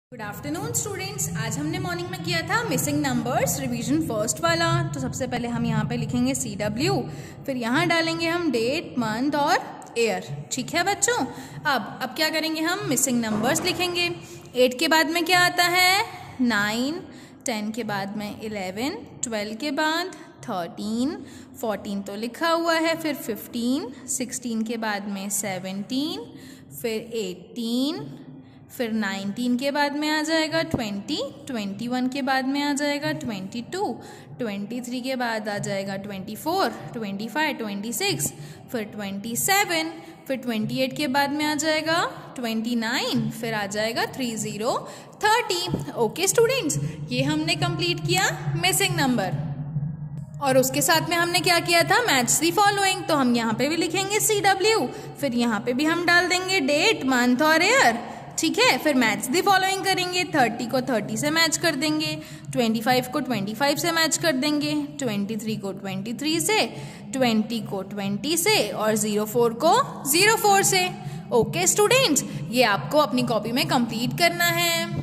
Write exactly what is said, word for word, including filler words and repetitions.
Good afternoon students. आज हमने morning में किया था मिसिंग नंबर्स रिवीजन फर्स्ट वाला। तो सबसे पहले हम यहाँ पे लिखेंगे सी डब्ल्यू, फिर यहाँ डालेंगे हम डेट, मंथ और ईयर। ठीक है बच्चों। अब अब क्या करेंगे, हम मिसिंग नंबर्स लिखेंगे। एट के बाद में क्या आता है, नाइन। टेन के बाद में इलेवन। ट्वेल्व के बाद थर्टीन। फोर्टीन तो लिखा हुआ है, फिर फिफ्टीन। सिक्सटीन के बाद में सेवनटीन, फिर एटीन, फिर नाइनटीन के बाद में आ जाएगा ट्वेंटी। ट्वेंटी वन के बाद में आ जाएगा ट्वेंटी टू। ट्वेंटी थ्री के बाद आ जाएगा twenty four. Twenty five, twenty six, फिर ट्वेंटी सेवन, फिर ट्वेंटी एट के बाद में आ जाएगा ट्वेंटी नाइन, फिर आ जाएगा three zero thirty. Okay students, ये हमने कंप्लीट किया मिसिंग नंबर। और उसके साथ में हमने क्या किया था, मैच द फॉलोइंग। तो हम यहाँ पे भी लिखेंगे सी डब्ल्यू, फिर यहाँ पे भी हम डाल देंगे डेट, मंथ और ईयर। ठीक है, फिर मैच द फॉलोइंग करेंगे। थर्टी को थर्टी से मैच कर देंगे, ट्वेंटी फाइव को ट्वेंटी फाइव से मैच कर देंगे, ट्वेंटी थ्री को ट्वेंटी थ्री से, ट्वेंटी को ट्वेंटी से और ज़ीरो फोर को ज़ीरो फोर से। ओके स्टूडेंट्स, ये आपको अपनी कॉपी में कंप्लीट करना है।